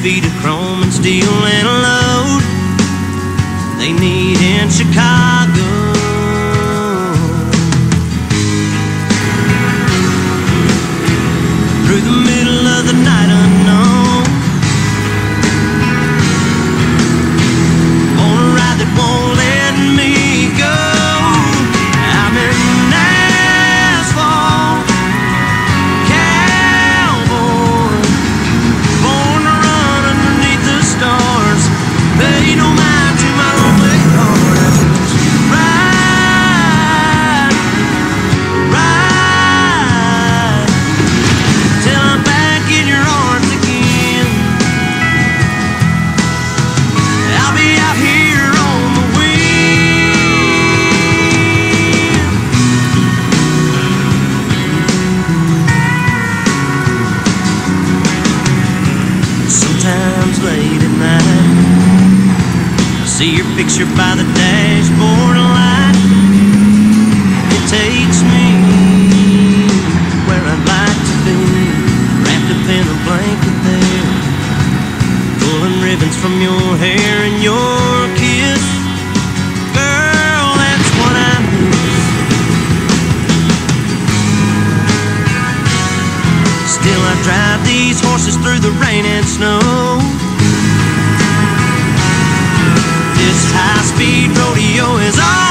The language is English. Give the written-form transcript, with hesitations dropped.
feet of chrome and steel and a load they need in Chicago. Through the middle of the night unknown, on a ride that won't let me go. I'm in asphalt, cowboy, born to run underneath the stars. Pay no mind to my lonely heart. Ride, ride, till I'm back in your arms again. I'll be out here on the wind. Sometimes late at night, I see your picture by the dashboard light. It takes me where I'd like to be, wrapped up in a blanket there, pulling ribbons from your hair and your kiss. Girl, that's what I miss. Still I drive these horses through the rain and snow. This high-speed rodeo is all